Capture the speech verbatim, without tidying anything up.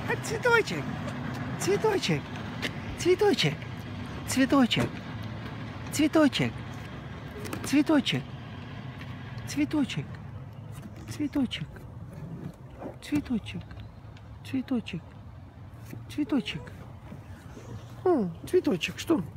Цветочек, цветочек, цветочек, цветочек, цветочек, цветочек, цветочек, цветочек, цветочек, цветочек, цветочек. О, цветочек, что?